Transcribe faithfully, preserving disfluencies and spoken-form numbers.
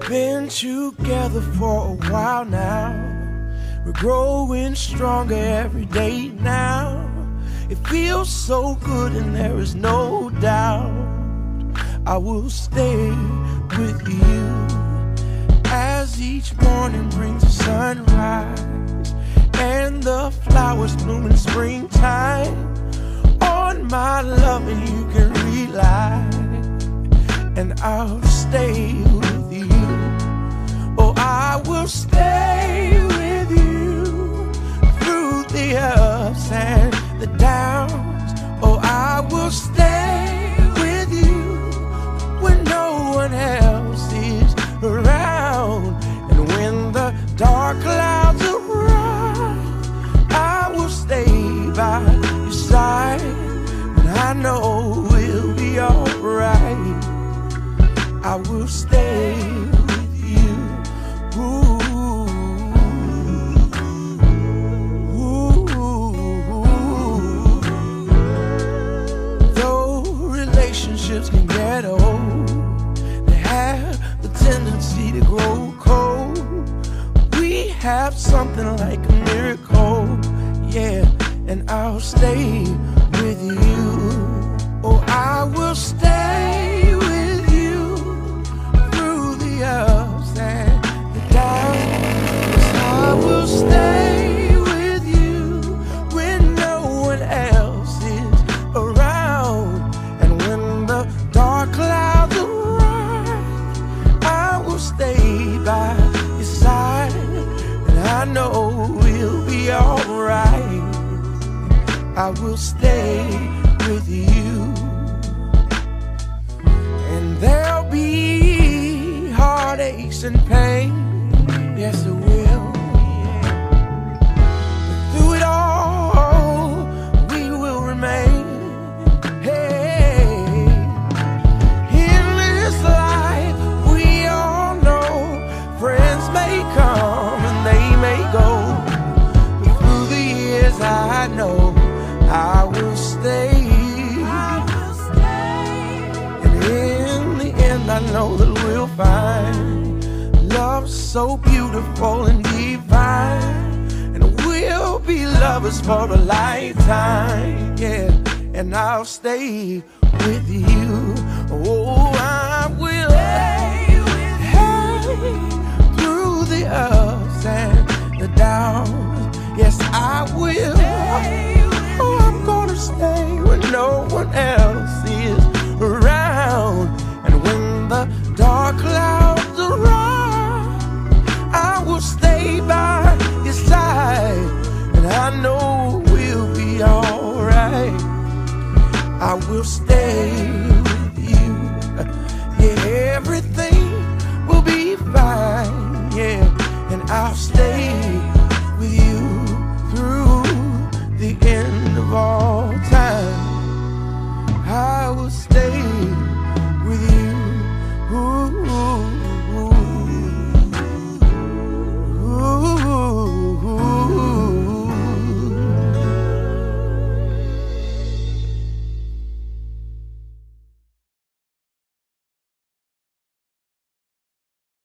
Been together for a while now. We're growing stronger every day now. It feels so good and there is no doubt I will stay with you. As each morning brings the sunrise and the flowers bloom in springtime, on my loving you can rely, and I'll stay with you. Oh, I will stay with you through the ups and the downs. Oh, I will stay with you when no one else is around. And when the dark clouds arise, I will stay by your side, and I know we'll be alright. I will stay with you. Ooh, ooh. Though relationships can get old, they have the tendency to grow cold. We have something like a miracle, yeah, and I'll stay with you. Oh, I will stay with you through the ups and the downs. Yes, I will stay with you when no one else is around. And when the dark clouds arise, I will stay by your side, and I know we'll be alright. I will stay with you. And there'll be heartaches and pain, yes it will, but through it all we will remain. Hey, in this life we all know friends may come and they may go, but through the years I know I will stay. I know that we'll find love so beautiful and divine, and we'll be lovers for a lifetime, yeah, and I'll stay with you. Oh, I will stay with you through the ups and the downs. Yes, I will. Oh, I'm gonna stay when no one else is around. And when the dark clouds arise, I will stay by your side, and I know we'll be alright. I will stay